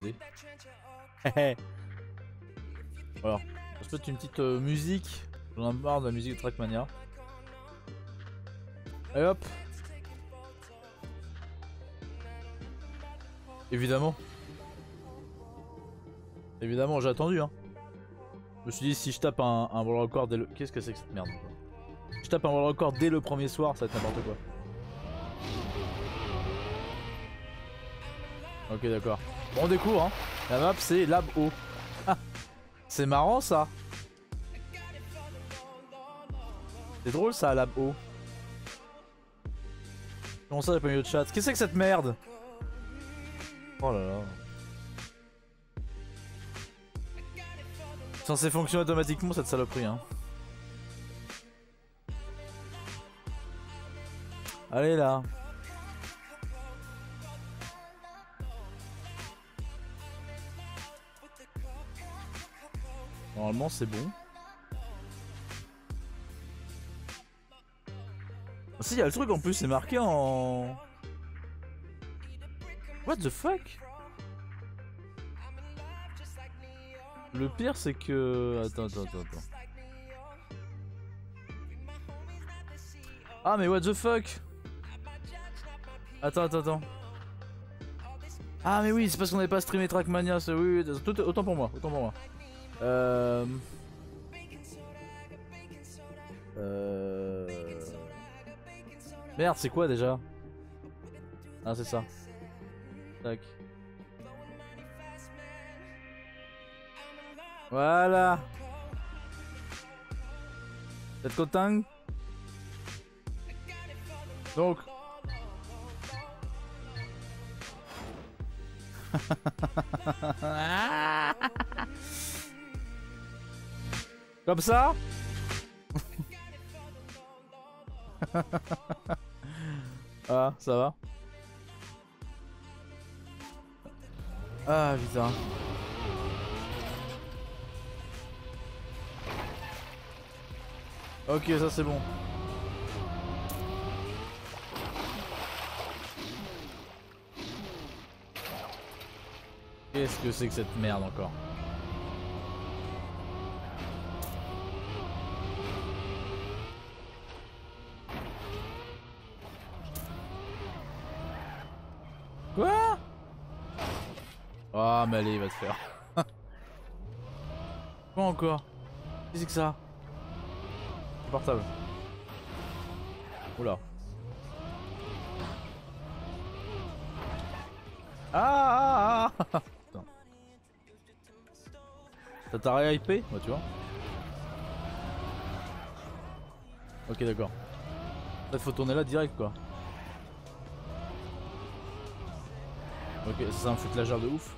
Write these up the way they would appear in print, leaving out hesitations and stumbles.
décidé. Voilà. Je te souhaite une petite musique. J'en ai marre de la musique de Trackmania. Et hop. Évidemment. Évidemment, j'ai attendu hein. Je me suis dit si je tape un world record dès le... Qu'est-ce que c'est que cette merde quoi. Si je tape un world record dès le premier soir, ça va être n'importe quoi. Ok d'accord. Bon on découvre hein. La map c'est Lab O. Ah, c'est marrant ça. C'est drôle ça Lab O. Comment ça j'ai pas mis de chat? Qu'est-ce que c'est que cette merde? Oh là là. Censé fonctionner automatiquement cette saloperie hein. Allez là. Normalement c'est bon. Ah, si, il y a le truc en plus, c'est marqué en... What the fuck? Le pire c'est que... Attends. Ah mais what the fuck? Attends. Ah mais oui, c'est parce qu'on n'avait pas streamé Trackmania, oui, autant pour moi. Merde, c'est quoi déjà? Ah c'est ça. Tac. Voilà. Vous êtes content? Donc. Comme ça. Ah, ça va. Ah putain. Ok, ça c'est bon. Qu'est-ce que c'est que cette merde encore? Quoi? Ah mais allez, il va te faire. Quoi encore? Qu'est-ce que c'est que ça? Portable. Oula. Ah. T'as ré-hypé? Ouais tu vois. Ok d'accord. Là faut tourner là direct quoi. Ok, ça me fout de la jarre de ouf.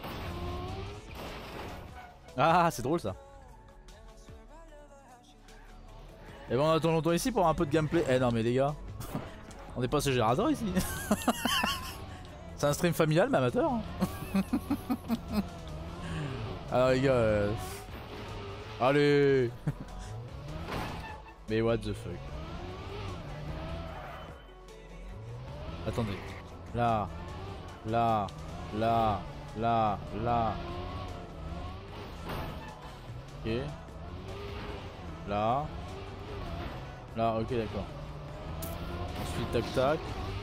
Ah c'est drôle ça. Et ben on attend longtemps ici pour avoir un peu de gameplay. Eh non mais les gars. On est pas chez Gérador ici. C'est un stream familial mais amateur hein. Alors les gars allez. Mais what the fuck. Attendez. Là. Ok. Là, ok d'accord. Ensuite tac.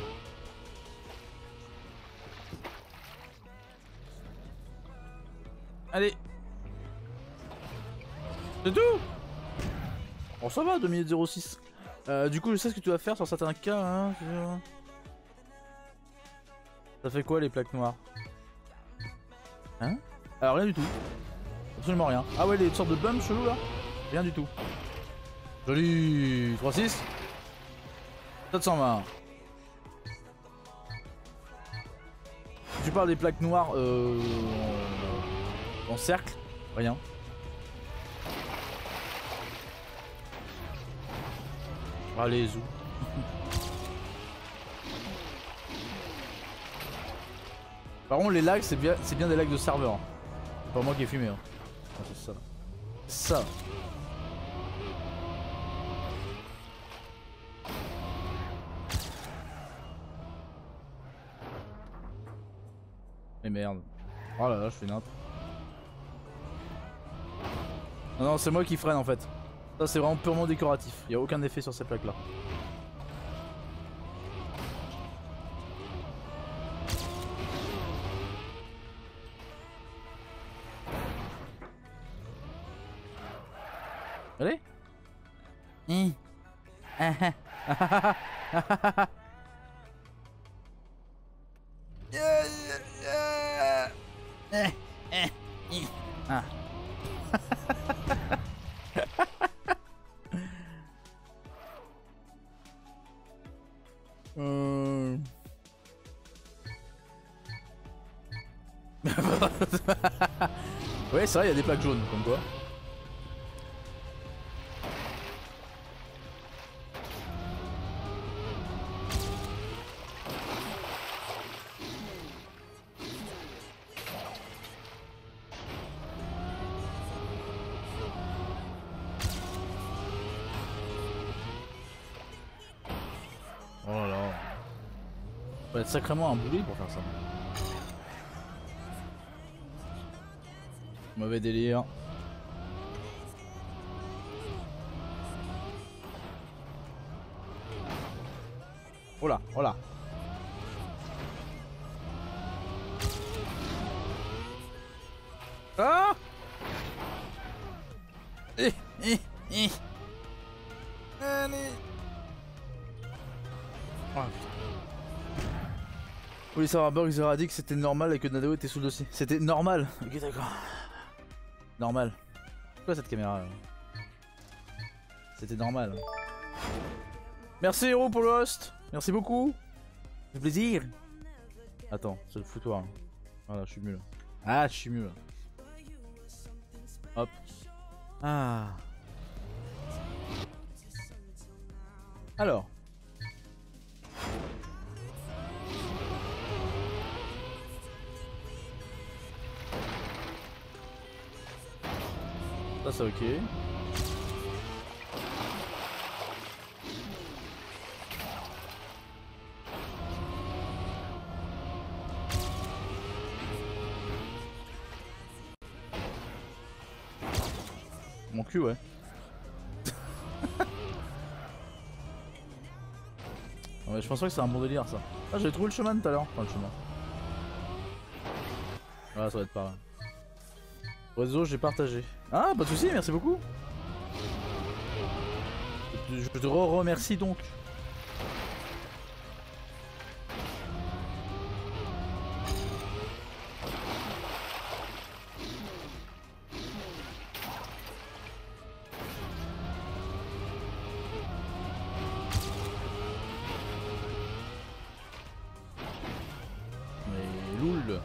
Allez. C'est tout. Bon ça va, 2 minutes 06. Du coup je sais ce que tu vas faire sur certains cas hein. Ça fait quoi les plaques noires? Hein? Alors rien du tout. Absolument rien. Ah ouais les sortes de bumps chelous là? Rien du tout. Joli. 3-6 720. Tu parles des plaques noires en cercle? Rien. Allez zou. Par contre les lags c'est bien des lags de serveur. C'est pas moi qui ai fumé hein. Ah, c'est ça. Ça. Mais merde. Oh là là, je fais n'importe. Non, non, c'est moi qui freine en fait. Ça, c'est vraiment purement décoratif. Il n'y a aucun effet sur ces plaques là. Allez. Ah. Ouais, c'est vrai, il y a des plaques jaunes, comme quoi. Oh là là. Faut être sacrément un boulet pour faire ça. Mauvais délire. Oh là, oh là. Ah Allez. Oh, oui, ça va, Burgs a dit que c'était normal et que Nadeo était sous le dossier. C'était normal. Ok, d'accord. Normal. C'est quoi cette caméra là? C'était normal. Merci Hero pour le host. Merci beaucoup. Ça fait plaisir. Attends, c'est le foutoir. Voilà, je suis mieux là. Ah, je suis mieux là. Hop. Ah. Alors. Ça c'est ok. Mon cul, ouais. Ouais, je pense pas que c'est un bon délire ça. Ah, j'ai trouvé le chemin tout à l'heure. Enfin, le chemin. Voilà, ça va être par là. Réseau, j'ai partagé. Ah, pas de soucis, merci beaucoup. Je te remercie donc. Mais loul.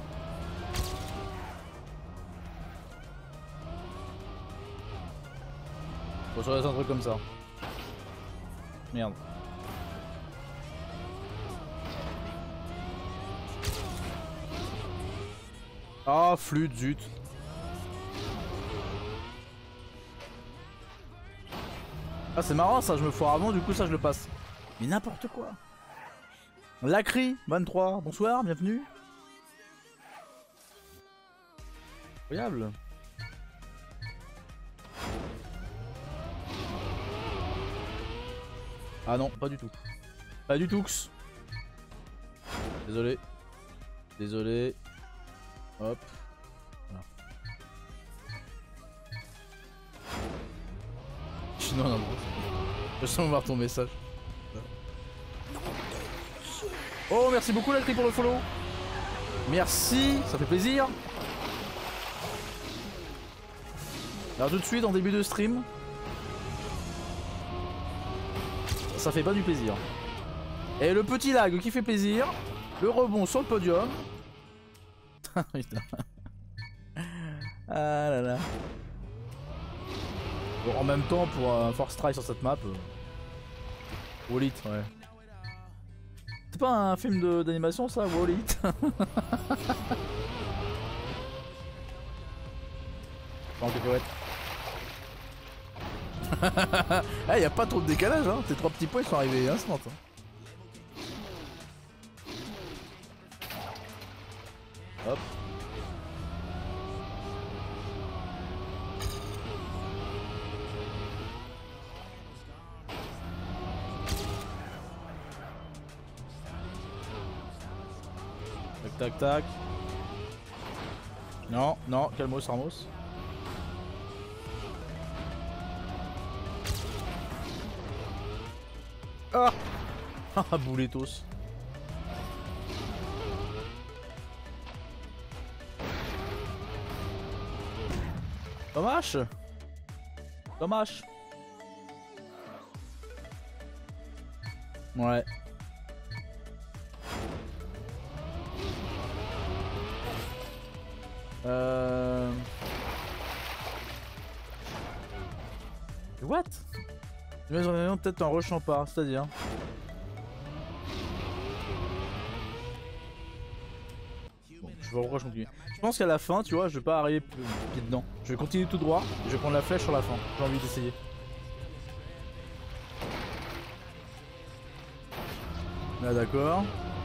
Faut que je fasse un truc comme ça. Merde. Ah, flûte, zut. Ah, c'est marrant ça, je me foire avant, du coup ça je le passe. Mais n'importe quoi. Lacry 23, bonsoir, bienvenue. Incroyable. Ah non, pas du tout. Pas du tout. Désolé. Désolé. Hop. Voilà. Non, non, non. Je sens voir ton message. Oh, merci beaucoup Lacry pour le follow. Merci, ça fait plaisir. Alors tout de suite en début de stream. Ça fait pas du plaisir. Et le petit lag qui fait plaisir. Le rebond sur le podium. Putain. Ah là là. Bon, en même temps pour un force try sur cette map. Wallit, ouais. C'est pas un film d'animation ça, Wallit? En cacahuète. Eh, y a pas trop de décalage, hein. Tes trois petits points ils sont arrivés instant. Hop. tac tac. Non, non, calmos Ramos. Ah ah bouletos. Dommage. Dommage. Ouais. What? Mais j'en ai peut-être en rushant pas, c'est-à-dire. Bon, je vais continuer. Je pense qu'à la fin, tu vois, je vais pas arriver pied dedans. Je vais continuer tout droit, je vais prendre la flèche sur la fin. J'ai envie d'essayer. Là, d'accord.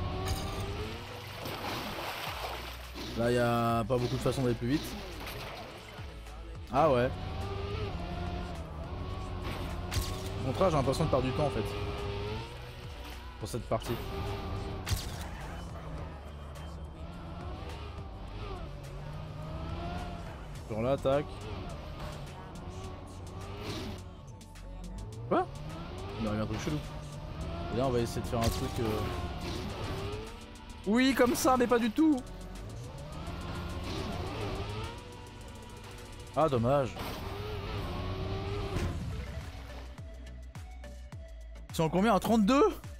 Là, il y a pas beaucoup de façons d'aller plus vite. Ah ouais. Au contraire, j'ai l'impression de perdre du temps en fait. Pour cette partie. Sur là, tac. Quoi? Il y a un truc chelou. Et là, on va essayer de faire un truc. Oui, comme ça, mais pas du tout. Ah, dommage. Ils sont en combien? En 32?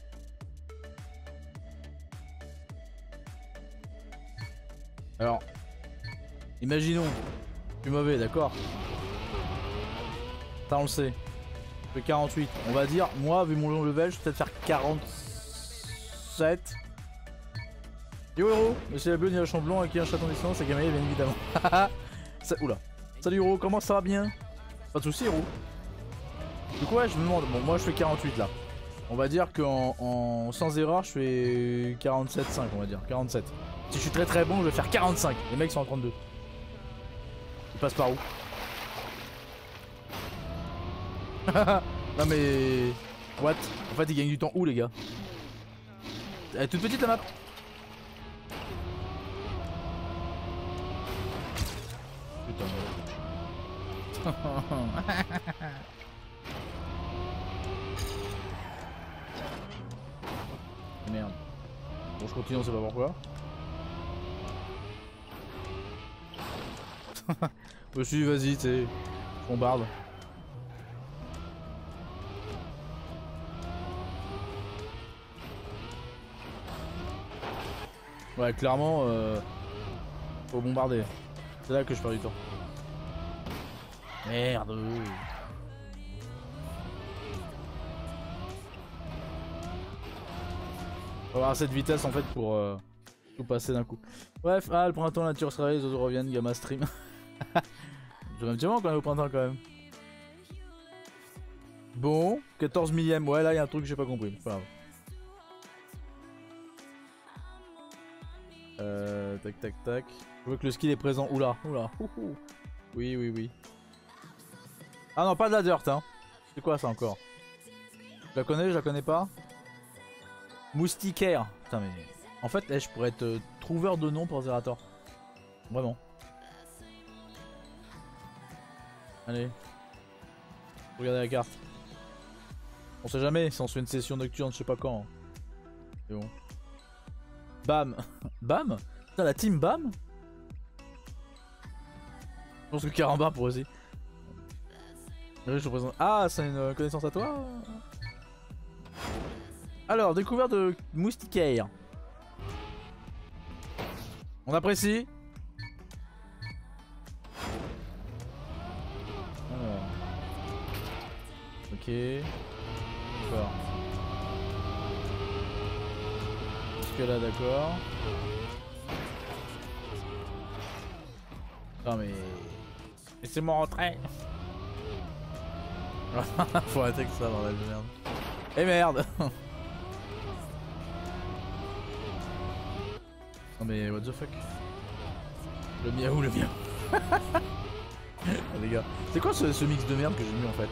Alors, imaginons. Je suis mauvais, d'accord? Ça, on le sait. Je fais 48. On va dire, moi, vu mon level, je vais peut-être faire 47. Yo héros, monsieur la bleue, ni la chamblon, avec qui un chaton distance, c'est Gamaï, bien évidemment. Oula. Salut héros, comment ça va bien? Pas de soucis héros. Du coup ouais, je me demande, bon moi je fais 48 là. On va dire qu'en sans erreur je fais 47,5 on va dire, 47. Si je suis très très bon je vais faire 45, les mecs sont en 32. Ils passent par où? Non mais... What? En fait ils gagnent du temps où les gars? Elle est toute petite la map. Putain merde. Bon je continue, on sait pas pourquoi. Je me suis dit vas-y tu sais, je bombarde. Ouais clairement faut bombarder. C'est là que je perds du temps. Merde. Faut avoir cette vitesse en fait pour tout passer d'un coup. Bref, ah le printemps, la nature se réveille, les oiseaux reviennent, gamma stream. J'ai même quand même au printemps quand même. Bon, 14 millième, ouais là il y a un truc que j'ai pas compris, pas grave. Tac tac tac. Je veux que le skill est présent. Oula, oula. Oui, oui, oui. Ah non, pas de la dirt, hein. C'est quoi ça encore? Je la connais, je la connais pas. Moustiquaire. Putain, mais. En fait, je pourrais être trouveur de nom pour Zerator. Vraiment. Allez. Regardez la carte. On sait jamais si on se fait une session nocturne, je sais pas quand. C'est bon. Bam. Bam. Putain, la team Bam. Je pense que Caramba pour aussi. Je te présente. Ah, c'est une connaissance à toi? Alors, découverte de moustiquaire. On apprécie. Alors. Ok. D'accord. Jusque là, d'accord. Non mais... Laissez-moi rentrer. Faut arrêter avec ça dans la merde. Et merde. Non mais what the fuck. Le miaou, le miaou. Les gars, c'est quoi ce mix de merde que j'ai mis en fait?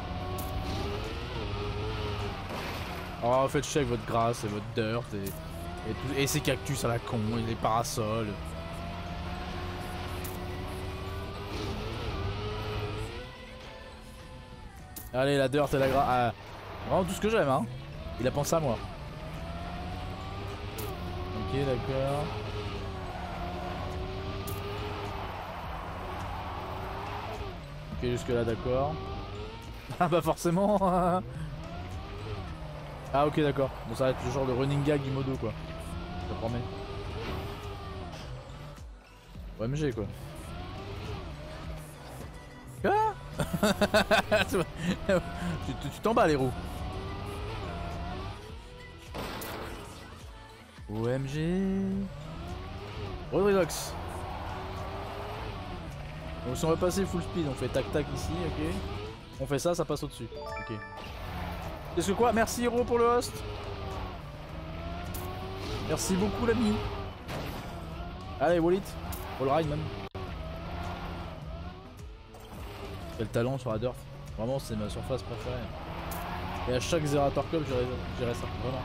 Oh faites chier avec votre grâce et votre dirt et Et ces cactus à la con, et les parasols. Allez, la dirt et la gras. Ah, vraiment tout ce que j'aime, hein. Il a pensé à moi. Ok, d'accord. Ok, jusque là, d'accord. Ah bah forcément. Ah ok, d'accord. Bon, ça va être le genre de running gag du modo, quoi. Ça promet. OMG, quoi. Quoi? Tu t'en bats, les roues. OMG. Rodrigox. Donc si on va passer full speed, on fait tac tac ici, ok. On fait ça, ça passe au-dessus. Ok. Qu'est-ce que quoi? Merci Hero pour le host. Merci beaucoup l'ami. Allez, Wallet. All ride même. Quel talent sur la dirt. Vraiment, c'est ma surface préférée. Et à chaque Zerator Cup, j'irai ça. Vraiment.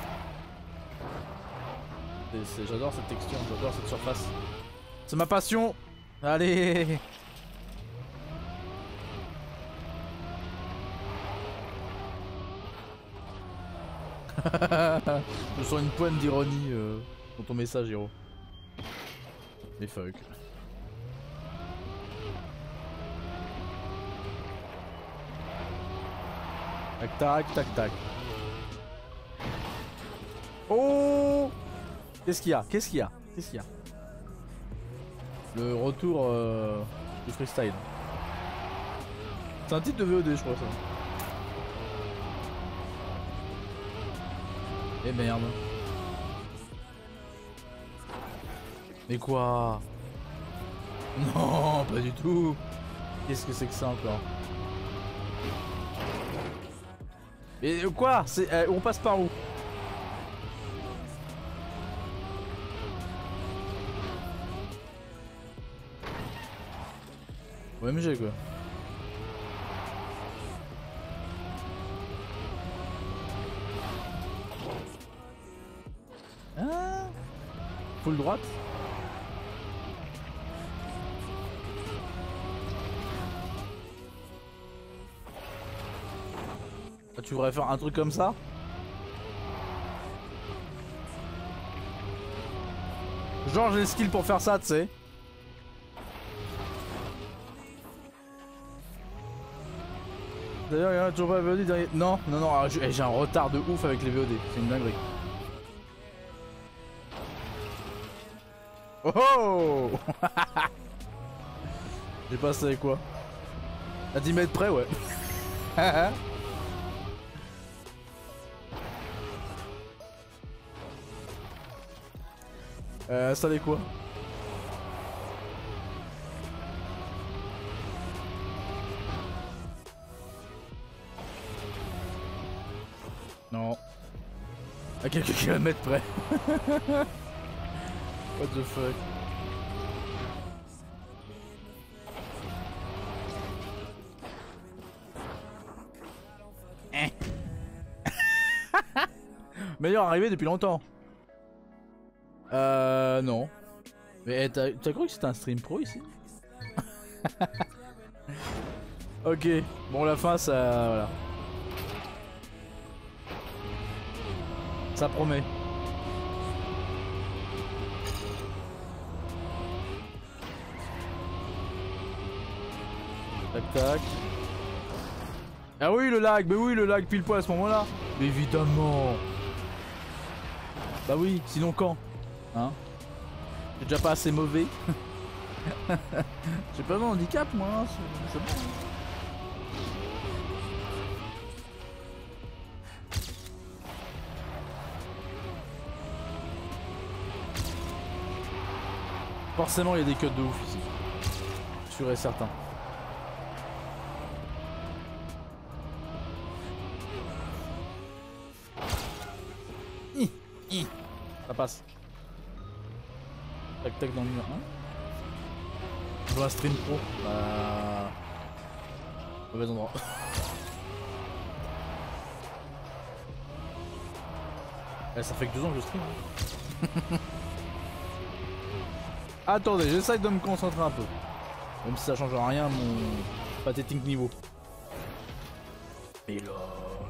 J'adore cette texture, j'adore cette surface. C'est ma passion. Allez. Je sens une pointe d'ironie dans ton message, Hiro. Mais fuck. Tac tac tac tac. Oh! Qu'est-ce qu'il y a? Qu'est-ce qu'il y a? Qu'est-ce qu'il y a? Le retour du freestyle. C'est un titre de VOD, je crois ça. Eh merde. Mais quoi? Non, pas du tout. Qu'est-ce que c'est que ça encore? Et quoi? On passe par où? OMG quoi. Ah, full droite. Ah, tu voudrais faire un truc comme ça? Genre j'ai le skill pour faire ça, tu sais. D'ailleurs, il y en a toujours pas VOD derrière. Non, non, non, j'ai un retard de ouf avec les VOD. C'est une dinguerie. Oh oh. J'ai passé avec quoi? À 10 mètres près, ouais. Ça allait quoi? Non. À quelques kilomètres près. What the fuck? Meilleure arrivée depuis longtemps. Non. Mais t'as cru que c'était un stream pro ici? Ok, bon la fin ça... voilà. Ça promet. Tac tac. Ah oui le lag, mais oui le lag pile poil à ce moment là. Mais évidemment. Bah oui, sinon quand? Hein? J'ai déjà pas assez mauvais. J'ai pas de handicap moi, hein, c'est bon. Forcément il y a des cuts de ouf ici. Sûr et certain. Ça passe. Tac tac dans le mur. Hein, je dois stream pro. Mauvais endroit. Ça fait que 2 ans que je stream. Hein. Attendez, j'essaye de me concentrer un peu. Même si ça change rien à mon pathétique niveau. Mais lol.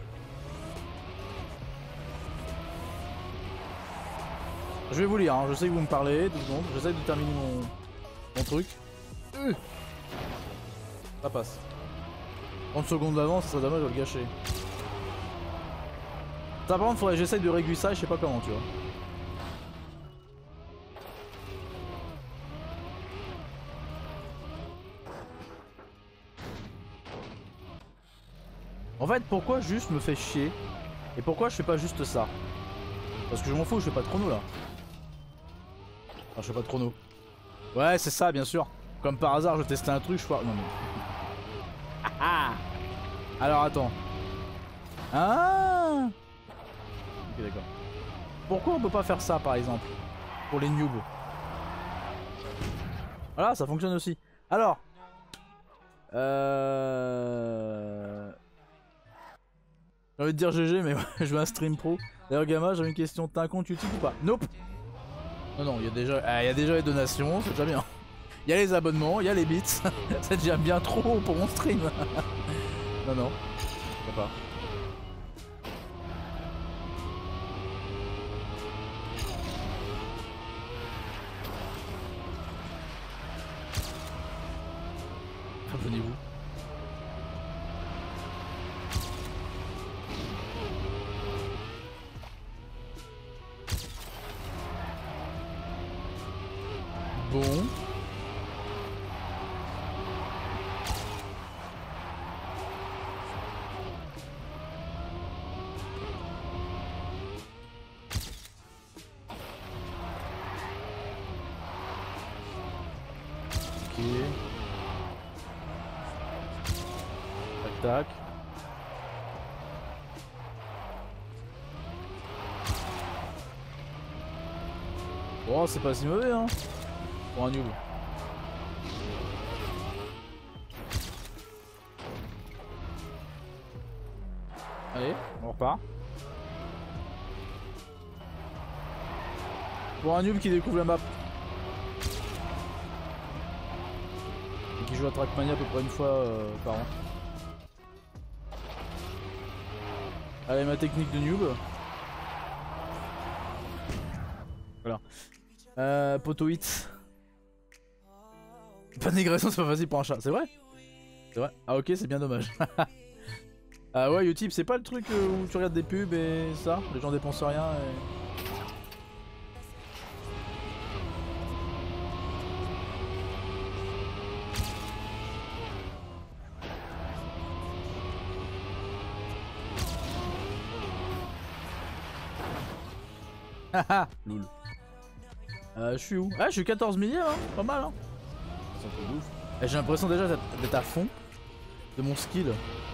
Je vais vous lire, hein. Je sais que vous me parlez, 2 secondes. J'essaye de terminer mon truc. Ça passe. 30 secondes d'avance, ça serait dommage de le gâcher. Ça par contre, faudrait que j'essaye de réguler ça, je sais pas comment, tu vois. En fait, pourquoi juste me fait chier? Et pourquoi je fais pas juste ça? Parce que je m'en fous, je fais pas de chrono là. Enfin, je fais pas de chrono. Ouais, c'est ça, bien sûr. Comme par hasard, je testais un truc, je crois. Non mais. Alors attends. Ah. Ok, d'accord. Pourquoi on peut pas faire ça par exemple? Pour les noobs. Voilà, ça fonctionne aussi. Alors. J'ai envie de dire GG, mais je veux un stream pro. D'ailleurs, Gamma, j'avais une question. T'as un compte YouTube ou pas? Nope. Non, non, il y a déjà les donations, c'est déjà bien. Il y a les abonnements, il y a les bits. C'est déjà bien trop pour mon stream. Non, non. Je sais pas. Abonnez-vous. Bon. Ok. Tac tac. Oh, c'est pas si mauvais hein. Pour un noob. Allez, on repart. Pour un noob qui découvre la map. Et qui joue à Trackmania à peu près une fois par an. Allez, ma technique de noob. Voilà. Poto hit. Pas de négression, c'est pas facile pour un chat, c'est vrai? C'est vrai? Ah ok, c'est bien dommage. Ah ouais, Utip, c'est pas le truc où tu regardes des pubs et ça? Les gens dépensent rien et... Haha, loul. Je suis où? Ah, je suis 14 milliards, hein, pas mal, hein. J'ai l'impression déjà d'être à fond de mon skill.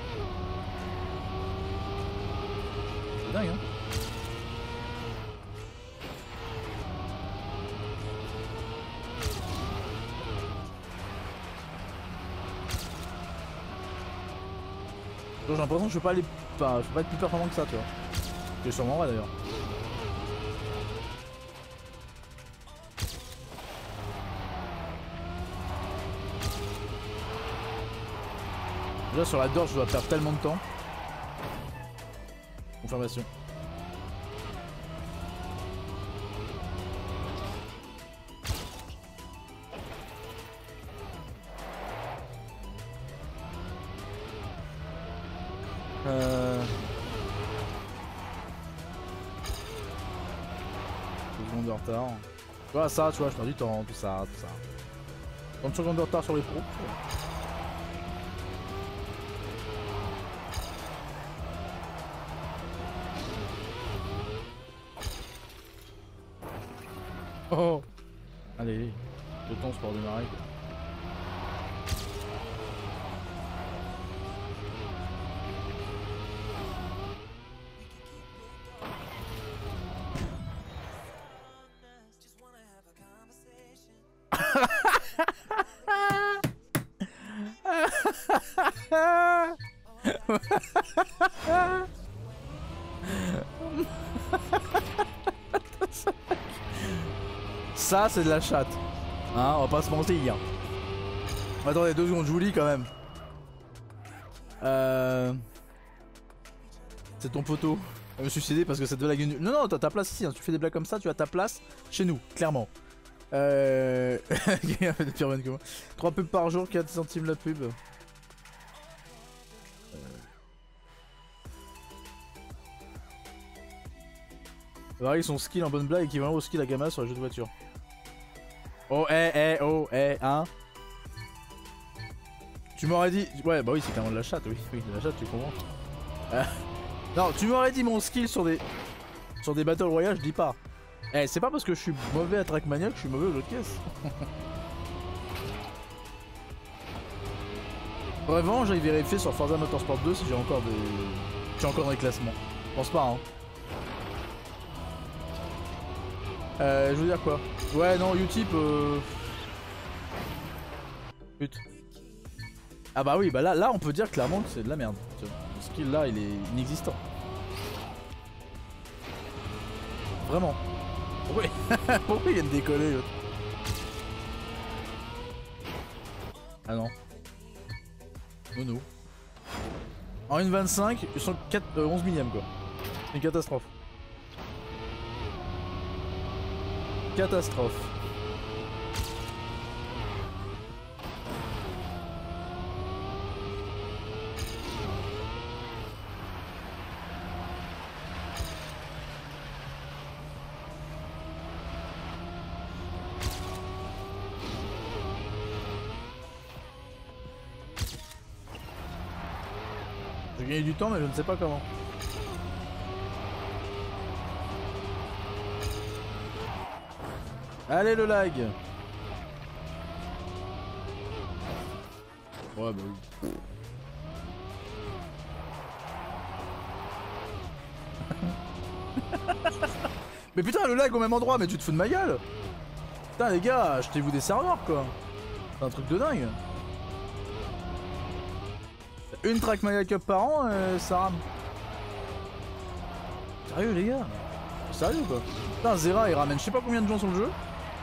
C'est dingue, hein. J'ai l'impression que je peux pas aller. Enfin, je peux pas être plus performant que ça, tu vois. C'est sûrement vrai d'ailleurs. Déjà sur la Dorge, je dois perdre tellement de temps. Confirmation. Secondes de retard. Voilà ça, tu vois, je perds du temps, tout ça, tout ça. 30 secondes de retard sur les pros. Oh. Allez, le temps c'est pour démarrer. Ça c'est de la chatte. Hein, on va pas se mentir. Attendez 2 secondes, je vous lis quand même. C'est ton poteau. Je me suis suicidé parce que cette blague est nulle. Non, non, t'as ta place ici. Hein. Tu fais des blagues comme ça, tu as ta place chez nous, clairement. 3 pubs par jour, 4 centimes la pub. Varie son skill en bonne blague équivalent au skill à Gamma sur les jeux de voiture. Oh, hein. Tu m'aurais dit. Ouais, bah oui, c'est clairement de la chatte, oui. Oui, de la chatte, tu comprends. Non, tu m'aurais dit mon skill sur des Battle Royale, je dis pas. Eh, c'est pas parce que je suis mauvais à Trackmania que je suis mauvais aux jeux de caisse. Vraiment, j'aille vérifier sur Forza Motorsport 2 si j'ai encore des. Je suis encore dans les classements. Je pense pas, hein. Je veux dire quoi? Ouais, non, Utip. Pute. Ah bah oui, bah là on peut dire clairement que c'est de la merde. Le skill là, il est inexistant. Vraiment. Oui. Pourquoi il vient de décoller l'autre? Ah non. Mono. En 1.25, ils sont 11 millième quoi. C'est une catastrophe. Catastrophe. J'ai gagné du temps mais je ne sais pas comment. Allez le lag. Ouais bah oui. Mais putain le lag au même endroit, mais tu te fous de ma gueule. Putain les gars, achetez-vous des serveurs quoi. C'est un truc de dingue. Une Trackmania Cup par an, ça rame. Sérieux les gars? Sérieux quoi? Putain Zera il ramène je sais pas combien de gens sur le jeu.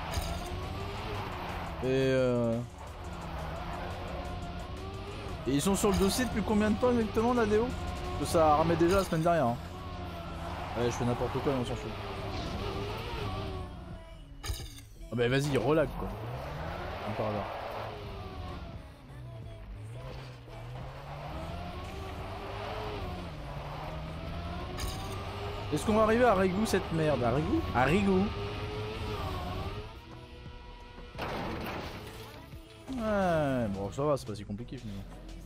Et ils sont sur le dossier depuis combien de temps exactement la déo? Parce que ça ramait déjà la semaine dernière. Hein. Ouais je fais n'importe quoi mais on s'en fout. Ah bah vas-y relag quoi. Par hasard. Est-ce qu'on va arriver à Rigou cette merde? À Rigou? À Rigou? Ouais, bon ça va, c'est pas si compliqué finalement.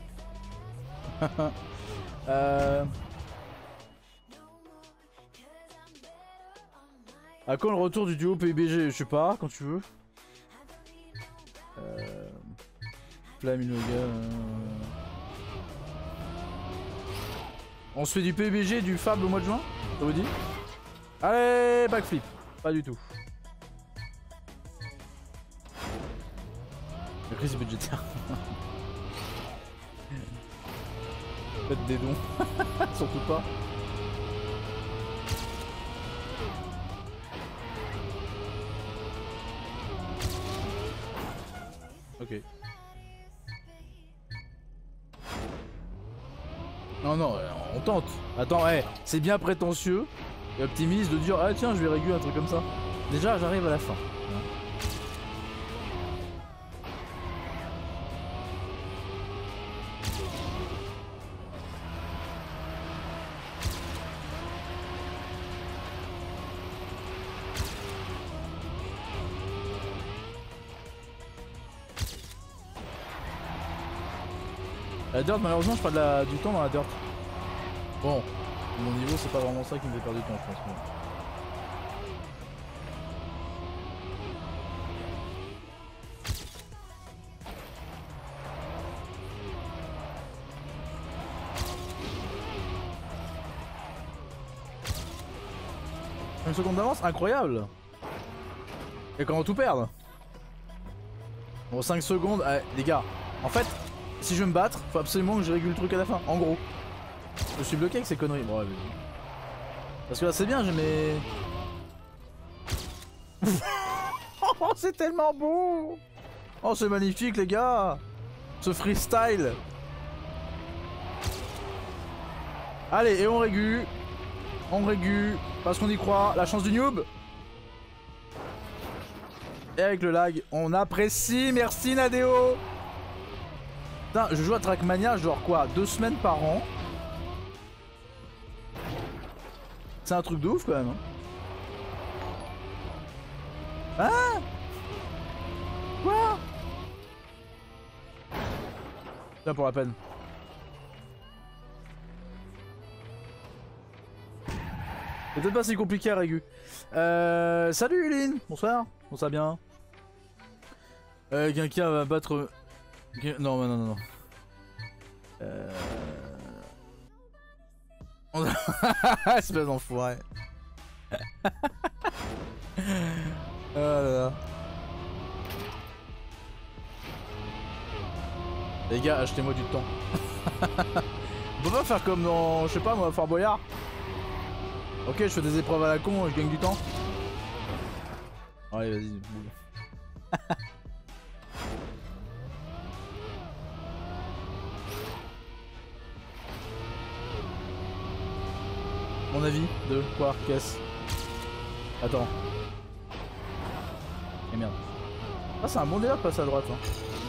À quand le retour du duo PUBG? Je sais pas, quand tu veux. Flamme le gars. On se fait du PUBG et du Fable au mois de juin? Ça vous dit? Allez, backflip. Pas du tout. La crise budgétaire. Faites des dons. Surtout pas. Ok. Non, non, on tente. Attends, hey, c'est bien prétentieux et optimiste de dire ah tiens, je vais réguler un truc comme ça. Déjà, j'arrive à la fin. La dirt, malheureusement, je perds du temps dans la dirt. Bon, mon niveau, c'est pas vraiment ça qui me fait perdre du temps, je pense. Une seconde d'avance, incroyable. Et comment tout perdre? Bon, 5 secondes, les gars, en fait, si je veux me battre, faut absolument que je régule le truc à la fin, en gros. Je suis bloqué avec ces conneries. Bon, ouais, Parce que là c'est bien, j'ai mes... Oh c'est tellement beau. Oh c'est magnifique les gars. Ce freestyle. Allez et on régu. On régu. Parce qu'on y croit. La chance du noob. Et avec le lag, on apprécie. Merci Nadeo. Putain, je joue à Trackmania genre quoi 2 semaines par an. C'est un truc de ouf quand même. Hein? Quoi? Tiens pour la peine. C'est peut-être pas si compliqué à régu. Salut Uline. Bonsoir. Bonsoir bien. Quelqu'un va battre... Non, non, non, non. Espèce d'enfoiré. Oh là là. Les gars, achetez-moi du temps. On peut pas faire comme dans, je sais pas moi, Fort Boyard. Ok, je fais des épreuves à la con et je gagne du temps. Allez, vas-y. Mon avis de quoi? Qu'est-ce? Attends. Et merde. Ah, c'est un bon délire de passer à droite. Hein.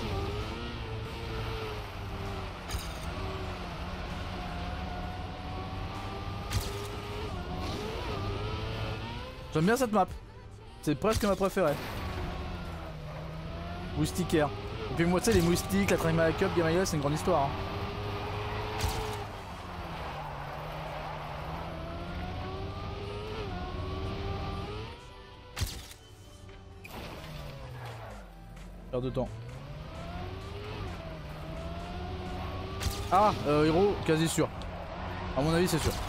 J'aime bien cette map. C'est presque ma préférée. Moustiquaire. Et puis moi, tu sais, les moustiques, la Trackmania Cup, Gamaya, c'est une grande histoire. Hein. Perte de temps. Ah, héros, quasi sûr. À mon avis, c'est sûr.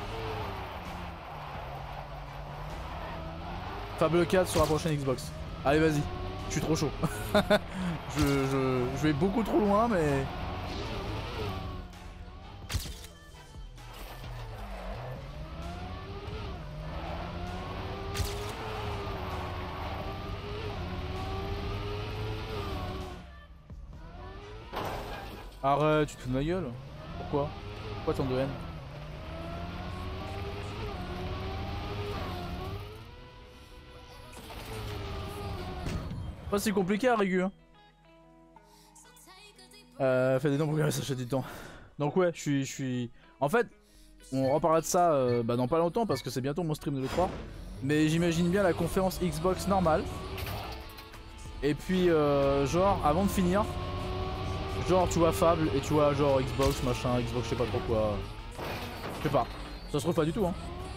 Fable 4 sur la prochaine Xbox. Allez, vas-y. Je suis trop chaud. je vais beaucoup trop loin, mais... Arrête, tu te fous de ma gueule. Pourquoi? Pourquoi tant de haine? Pas si compliqué à régu. Hein. Fais des dons pour que ça achète du temps. Donc ouais, je suis... En fait, on reparlera de ça dans pas longtemps parce que c'est bientôt mon stream de l'E3. Mais j'imagine bien la conférence Xbox normale. Et puis genre, avant de finir, genre tu vois Fable et tu vois genre Xbox, machin, Xbox je sais pas trop quoi. Je sais pas, ça se trouve pas du tout hein.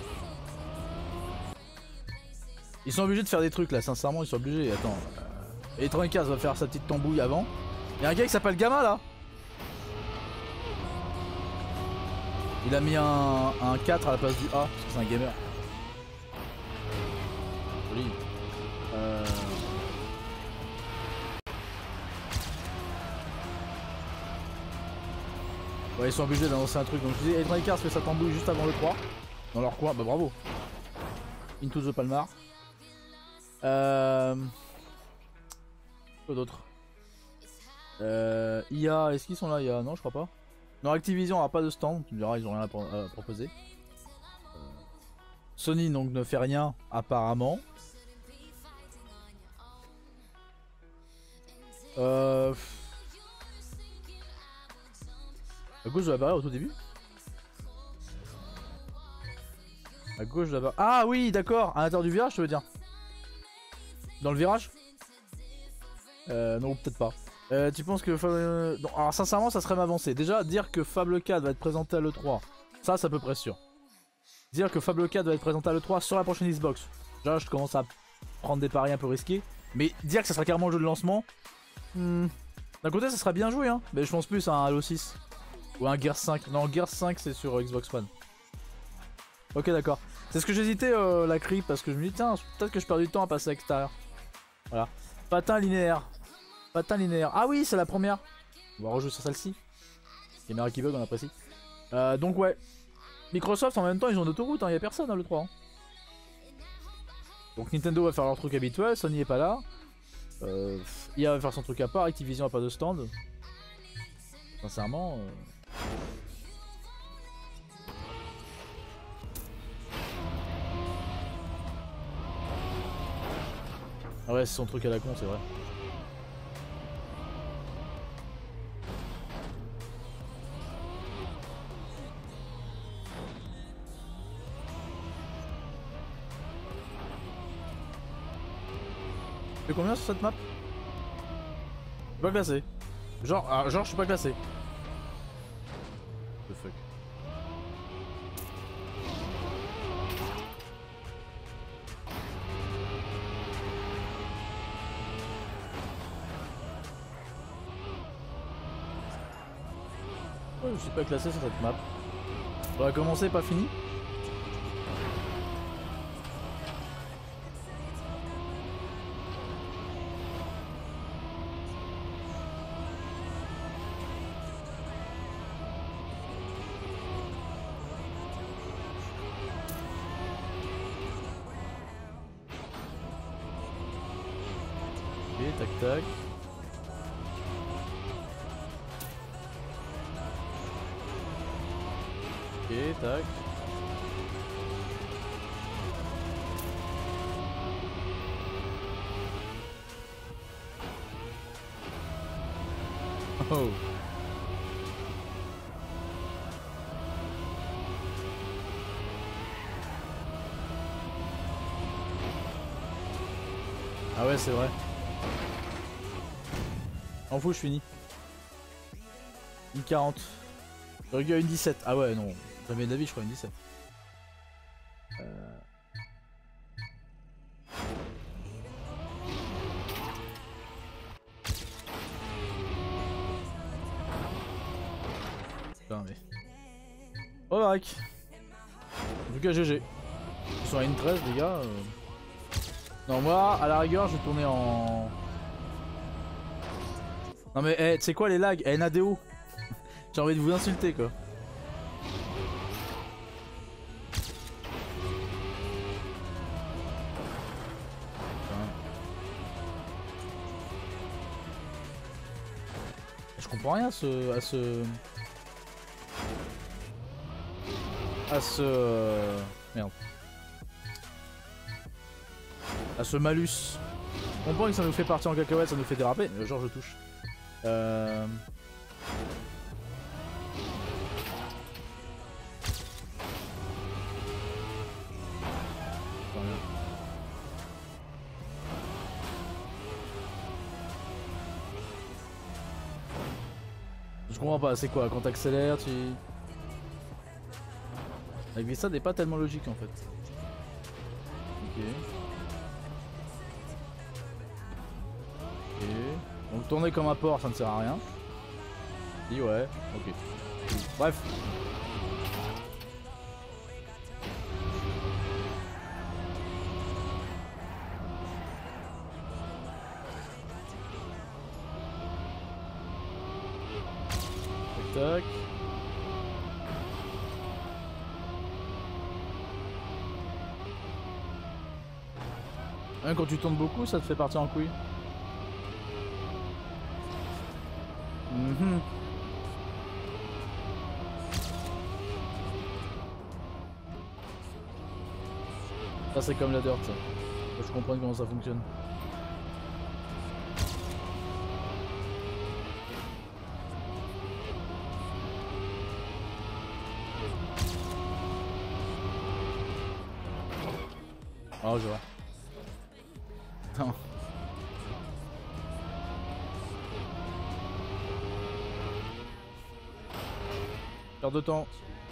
Ils sont obligés de faire des trucs là, sincèrement ils sont obligés, attends. Electronic Arts va faire sa petite tambouille avant. Y'a un gars qui s'appelle Gamma là. Il a mis un 4 à la place du A, parce que c'est un gamer. Joli. Ouais ils sont obligés d'annoncer un truc, donc je disais Electronic Arts fait sa tambouille juste avant le 3. Dans leur coin, bah bravo. Into the Palmar. Quoi d'autre? IA, est-ce qu'ils sont là IA? Non je crois pas. Non Activision aura pas de stand, tu me diras ils ont rien à proposer. Sony donc ne fait rien apparemment. À gauche de la barrière au tout début. À gauche de la barrière. Ah oui d'accord, à l'intérieur du virage je veux dire. Dans le virage? Non peut-être pas. Tu penses que Fable... non, alors sincèrement ça serait m'avancer. Déjà dire que Fable 4 va être présenté à l'E3, ça c'est à peu près sûr. Dire que Fable 4 va être présenté à l'E3 sur la prochaine Xbox, déjà je commence à prendre des paris un peu risqués. Mais dire que ça sera carrément le jeu de lancement, d'un côté ça sera bien joué hein. Mais je pense plus à un Halo 6 ou un Gears 5. Non Gears 5 c'est sur Xbox One. Ok d'accord. C'est ce que j'hésitais la creep parce que je me dis tiens peut-être que je perds du temps à passer à l'extérieur. Voilà. Patin linéaire. Patin linéaire. Ah oui, c'est la première. On va rejouer sur celle-ci. Caméra qui bug, on apprécie. Donc ouais. Microsoft en même temps ils ont une autoroute, hein, y a personne dans le 3. Hein. Donc Nintendo va faire leur truc habituel, Sony est pas là. IA va faire son truc à part, Activision a pas de stand. Sincèrement. Ah ouais, c'est son truc à la con, c'est vrai. Tu fais combien sur cette map? Je suis pas classé. Genre je suis pas classé. The fuck. Je suis pas classé sur cette map. On va commencer, pas fini. Ok, tac tac. Ok, tac. Oh. Ah ouais, c'est vrai. En fou, je finis. Une 40. Je regarde une 17. Ah ouais, non. Jamais d'avis, je crois une 17. Putain, mais. Oh, Marek. En tout cas, GG. Ils sont à une 13, les gars. Non, moi, à la rigueur, je vais tourner en. Non, mais, hey, tu sais quoi, les lags? NADO. J'ai envie de vous insulter, quoi. Je comprends rien à ce... Merde. À ce malus. On comprend que ça nous fait partir en cacahuète, ça nous fait déraper. Genre je touche. Je comprends pas, c'est quoi? Quand t'accélères, tu... La glissade n'est pas tellement logique en fait. Ok. Ok. Donc tourner comme un porc, ça ne sert à rien. Si ouais, ok. Bref. Tac. Hein, quand tu tournes beaucoup, ça te fait partir en couille. Ça c'est comme la dirt ça. Faut que je comprenne comment ça fonctionne. Oh je vois. Non. Perte de temps.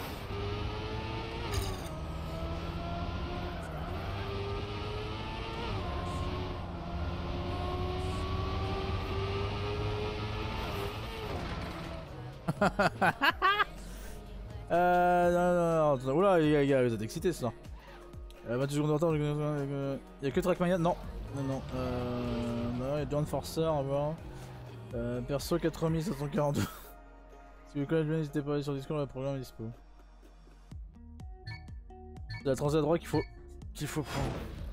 Non. Oula les gars, vous êtes excités ça. 28 secondes de retard, il y a que Trackmania. Non. Non. Il y a John Forcer, on va voir. Perso 8742. Si vous connaissez bien, n'hésitez pas à aller sur Discord, le programme est dispo. C'est la transit droite qu'il faut prendre.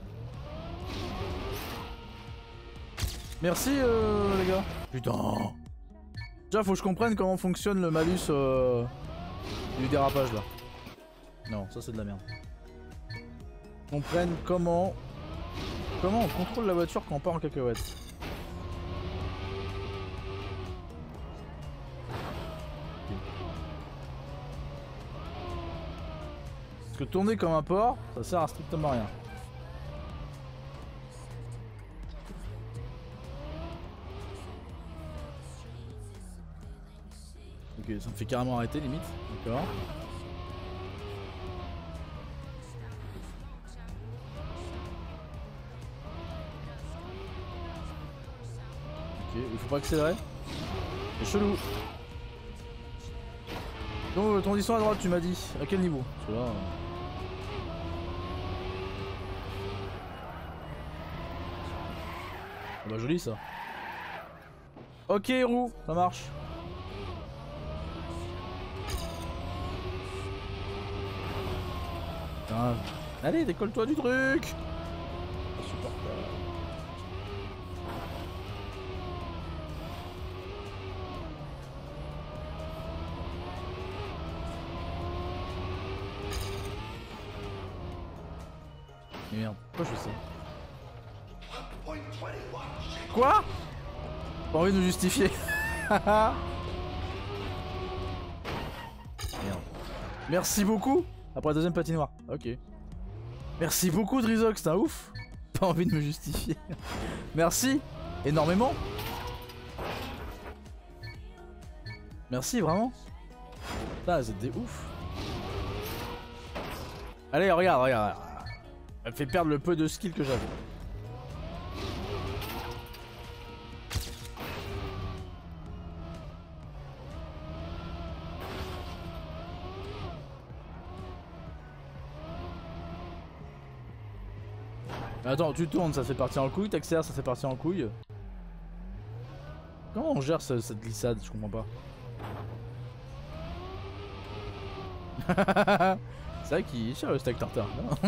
Merci les gars. Putain. Déjà faut que je comprenne comment fonctionne le malus du dérapage là. Non, ça c'est de la merde. Comprenne comment on contrôle la voiture quand on part en cacahuète. Parce que tourner comme un porc, ça sert à strictement rien. Ok, ça me fait carrément arrêter limite. D'accord. Ok, il faut pas accélérer. C'est chelou. Donc transition à droite tu m'as dit. À quel niveau? Parce que là... Ah bah joli ça. Ok roue, ça marche. Putain. Allez décolle-toi du truc. Insupportable. Mais merde, pourquoi je fais ça? Quoi? Pas envie de nous justifier. Merde. Merci beaucoup. Après la deuxième patinoire. Ok. Merci beaucoup Drizox, c'est un ouf. Pas envie de me justifier. Merci. Énormément. Merci vraiment. Putain, c'était ouf. Allez, regarde, regarde. Elle me fait perdre le peu de skill que j'avais. Attends, tu tournes, ça fait partir en couille, t'accélères, ça fait partir en couille. Comment on gère cette glissade? Je comprends pas. C'est vrai qu'il est cher le steak tartare.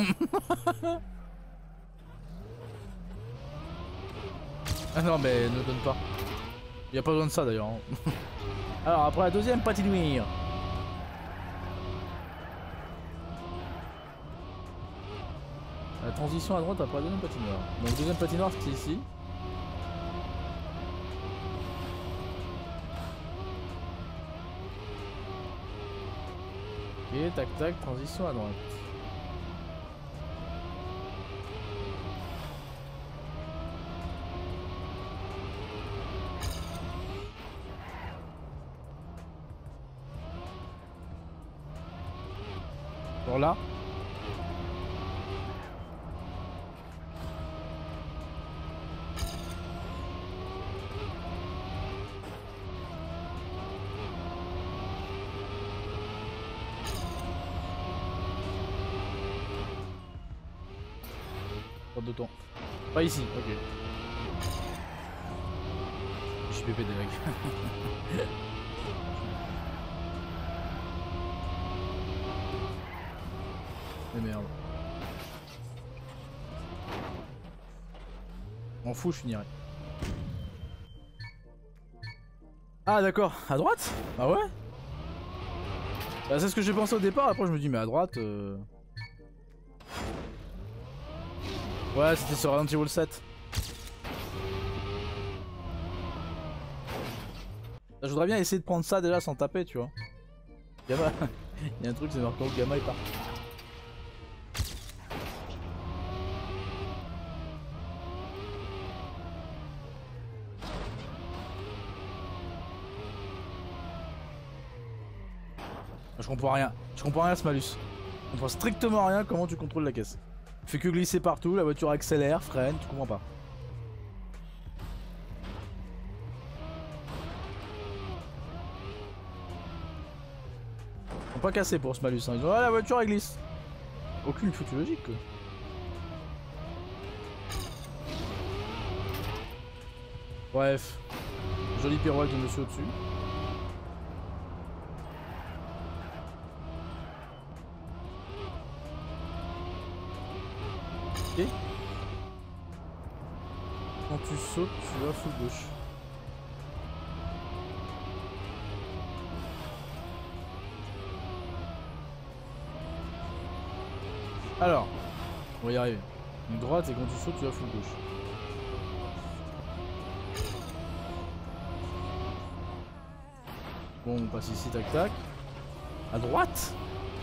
Ah non mais ne donne pas. Il y a pas besoin de ça d'ailleurs. Alors après la deuxième patinoire. La transition à droite après la deuxième patinoire. Donc deuxième patinoire c'était ici. Et tac tac, transition à droite. Bon là. De temps. Pas ici, ok. Je suis pépé des mecs. Mais merde. M'en fous, je finirai. Ah d'accord, à droite? Ah ouais? Bah, c'est ce que j'ai pensé au départ, après je me dis mais à droite... Ouais, c'était sur Resident Evil 7. Je voudrais bien essayer de prendre ça déjà sans taper, tu vois. Gamma, il y a un truc, c'est marquant, Gamma est parti. Je comprends rien. Je comprends rien à ce malus. Je comprends strictement rien comment tu contrôles la caisse. Tu fais que glisser partout, la voiture accélère, freine, tu comprends pas. Ils sont pas cassés pour ce malus, hein. Ils ont... Ah, la voiture elle glisse. Aucune foutue logique quoi. Bref. Jolie pirouette de monsieur au-dessus. Ok. Quand tu sautes, tu vas full gauche. Alors, on va y arriver. Une droite et quand tu sautes, tu vas full gauche. Bon, on passe ici, tac tac. À droite.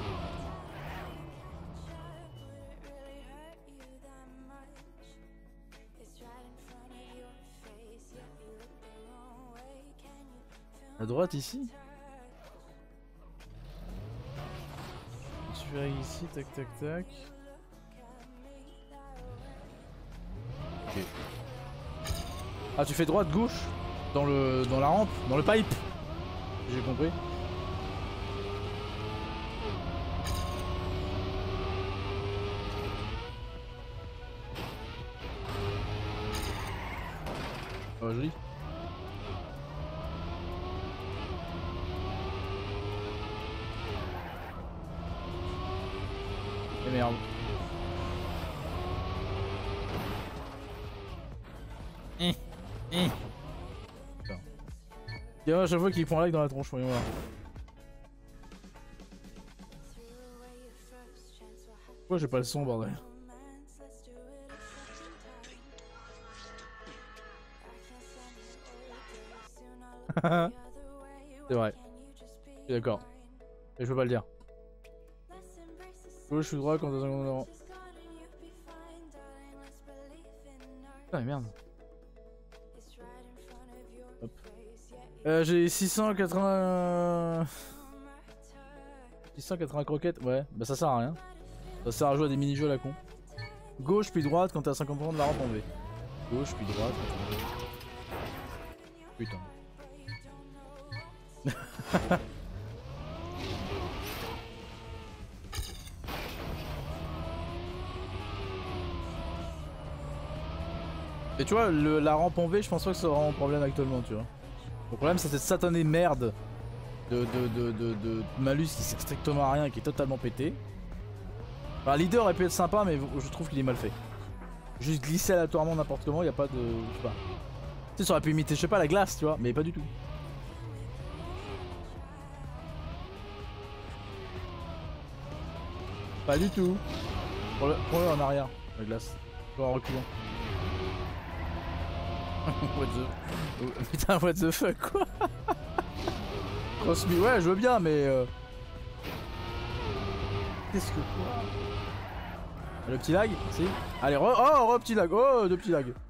À droite ici. Je vais ici, tac tac tac. Ok. Ah, tu fais droite gauche dans la rampe, dans le pipe. J'ai compris. Oh, joli. Et merde. Et à chaque fois qu'il prend like dans la tronche, voyons voir. Pourquoi j'ai pas le son, bordel? C'est vrai. Je suis d'accord. Mais je peux pas le dire. Gauche, je suis droit quand t'as un seconde. Putain, mais merde. Hop. J'ai 680... 680 croquettes. Ouais, bah ça sert à rien. Ça sert à jouer à des mini-jeux à la con. Gauche puis droite quand t'as 50% de la rampe en V. Gauche puis droite quand t'as... Putain. Et tu vois, la rampe en V, je pense pas que ce sera vraiment un problème actuellement, tu vois. Le problème, c'est cette satanée merde de malus qui sert strictement à rien et qui est totalement pété. Enfin, leader aurait pu être sympa, mais je trouve qu'il est mal fait. Juste glisser aléatoirement n'importe comment, y a pas de... Je sais pas. Tu sais, ça aurait pu imiter, je sais pas, la glace, tu vois, mais pas du tout. Pas du tout. Prends-le en arrière, la glace. En reculant. What the... Putain, what the fuck, quoi. Cross me, ouais, je veux bien, mais... Qu'est-ce que quoi? Le petit lag, si. Allez, oh, petit lag, oh, deux petits lags.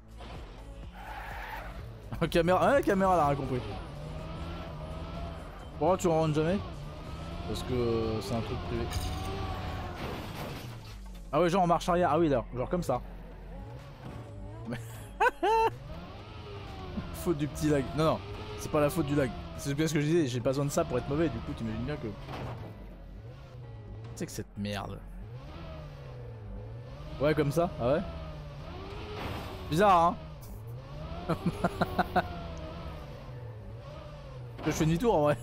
Caméra, ouais, caméra, elle a rien compris. Pourquoi tu rentres jamais? Parce que c'est un truc privé. Ah ouais, genre en marche arrière, ah oui, là, genre comme ça. Faute du petit lag. Non, non, c'est pas la faute du lag. C'est bien ce que je disais, j'ai pas besoin de ça pour être mauvais, du coup, t'imagines bien que... C'est que cette merde. Ouais, comme ça, ah ouais. Bizarre, hein. Je fais demi-tour en vrai.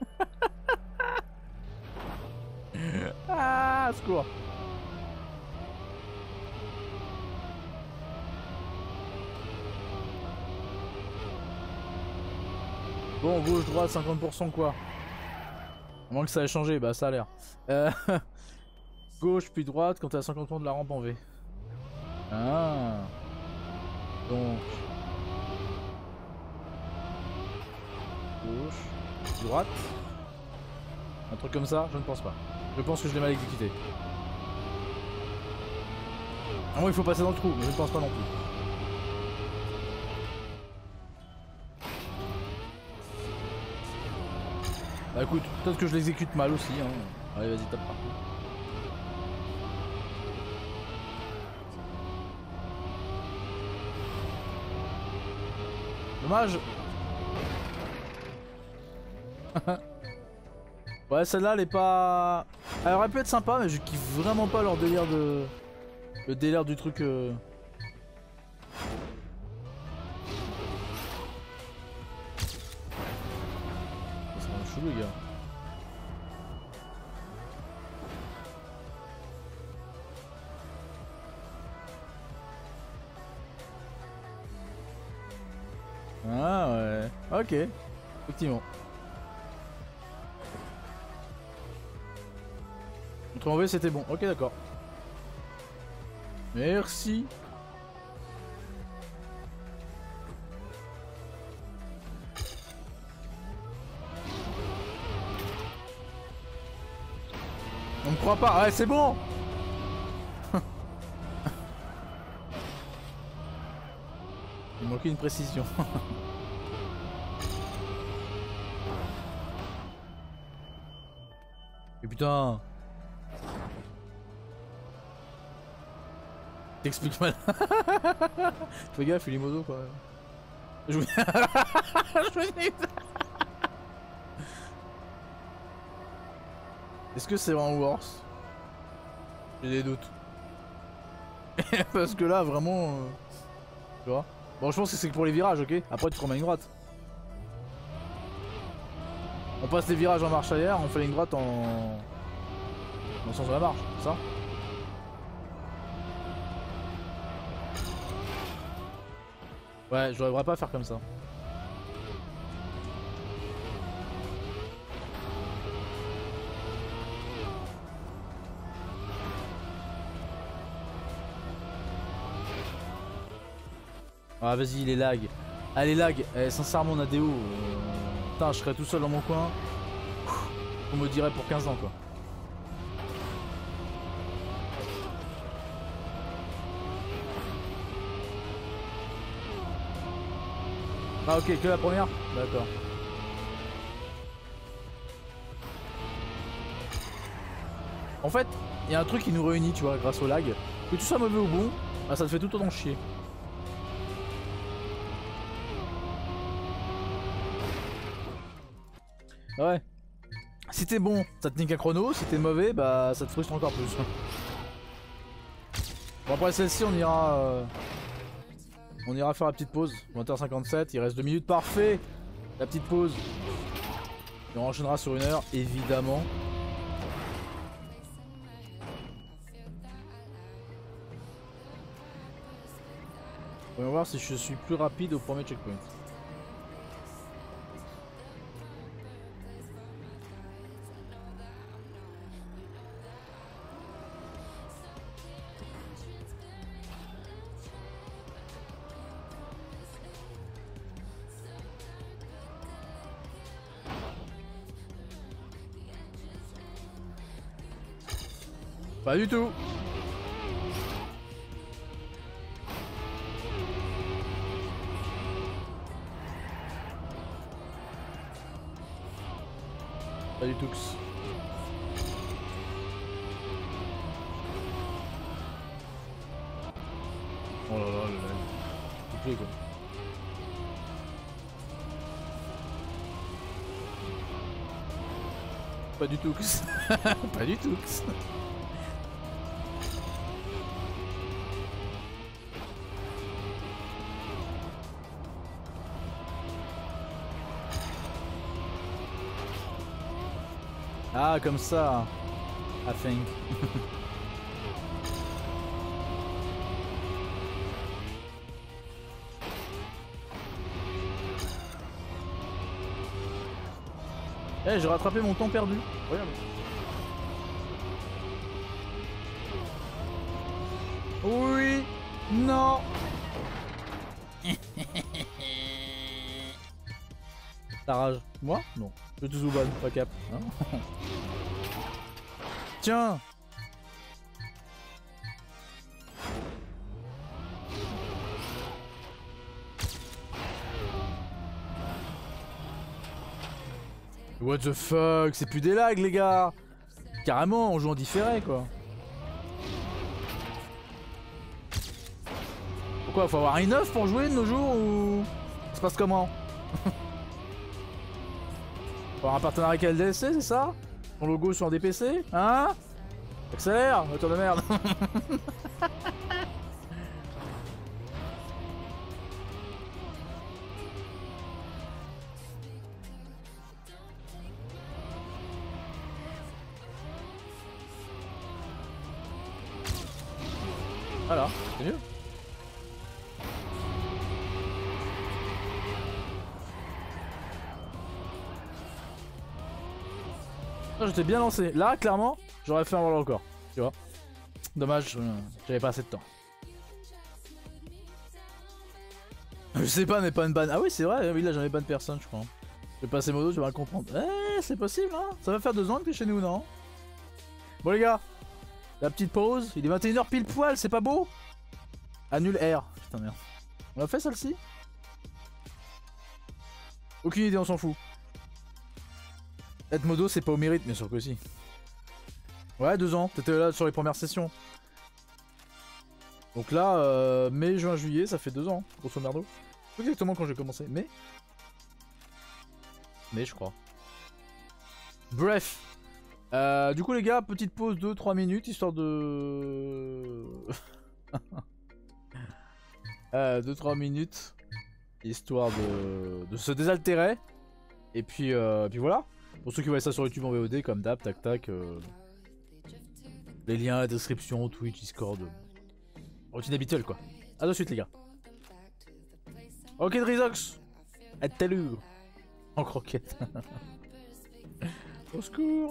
Ah, secours. Bon, gauche, droite, 50% quoi. À moins que ça ait changé, bah ça a l'air. Gauche puis droite quand t'as 50% de la rampe en V. Ah. Donc. Gauche, droite. Un truc comme ça, je ne pense pas. Je pense que je l'ai mal exécuté. Ah moi il faut passer dans le trou, mais je ne pense pas non plus. Bah écoute, peut-être que je l'exécute mal aussi, hein. Allez vas-y, tape partout. Dommage. Ouais, celle-là elle est pas... Elle aurait pu être sympa, mais je kiffe vraiment pas leur délire de... Le délire du truc... C'est vraiment chelou les gars. Ok, effectivement. Notre mauvais c'était bon, ok d'accord. Merci. On me croit pas, ouais c'est bon. Il manquait une précision. Et putain. T'expliques mal. Fais gaffe, il est modo quoi. Je vous... Est-ce que c'est vraiment worse? J'ai des doutes. Parce que là vraiment... Tu vois. Bon je pense que c'est que pour les virages, ok. Après tu te remets une droite. On passe les virages en marche arrière, on fait la ligne droite en... dans le sens de la marche, c'est ça? Ouais, je devrais pas faire comme ça. Ah vas-y les lags. Ah les lags, sincèrement Nadeo, putain je serais tout seul dans mon coin. On me dirait pour 15 ans quoi. Ah ok, que la première? D'accord. En fait, il y a un truc qui nous réunit, tu vois, grâce au lag. Que tu sois mauvais ou bon, bah, ça te fait tout autant chier. Ouais. Si t'es bon, ça te nique un chrono. Si t'es mauvais, bah ça te frustre encore plus. Bon après celle-ci, on ira faire la petite pause. 20h57, il reste 2 minutes, parfait. La petite pause. Et on enchaînera sur 1 heure, évidemment. On va voir si je suis plus rapide au premier checkpoint. Pas du tout. Pas du tout. Oh là là, le lag. Coupé quoi. Pas du tout. Pas du tout. Ah, comme ça, I think. Eh, j'ai rattrapé mon temps perdu. Regarde. Oui, non. Ta rage. Moi? Non. Je te Zuban, pas cap. Hein. Tiens. What the fuck? C'est plus des lags les gars. Carrément, on joue en différé quoi. Pourquoi? Faut avoir un i9 pour jouer de nos jours ou... Ça se passe comment? Faut avoir un partenariat avec LDSC, c'est ça? Ton logo sur des PC? Hein? Accélère, moteur de merde. Voilà, c'est mieux. J'étais bien lancé. Là, clairement, j'aurais fait un World Record. Tu vois. Dommage, j'avais pas assez de temps. Je sais pas, mais pas une ban. Ah oui, c'est vrai, oui, là j'avais ban personne, je crois. Je vais passer modo, je vais le comprendre. Eh, c'est possible, hein. Ça va faire 2 ans que t'es chez nous, non? Bon, les gars, la petite pause. Il est 21h pile poil, c'est pas beau? Annule R. Putain, merde. On l'a fait celle-ci? Aucune idée, on s'en fout. Être modo, c'est pas au mérite, bien sûr que si. Ouais, 2 ans. T'étais là sur les premières sessions. Donc là, mai, juin, juillet, ça fait 2 ans, grosso merdo. Pas exactement quand j'ai commencé, mais je crois. Bref. Du coup les gars, petite pause de 3 minutes, histoire de... 2-3 minutes. Histoire de se désaltérer. Et puis voilà. Pour ceux qui voient ça sur YouTube en VOD, comme d'hab, tac tac. Les liens, la description, Twitch, Discord. Routine habituelle quoi. A de suite les gars. Ok Drizox. À tout à l'heure. En croquette. Au secours.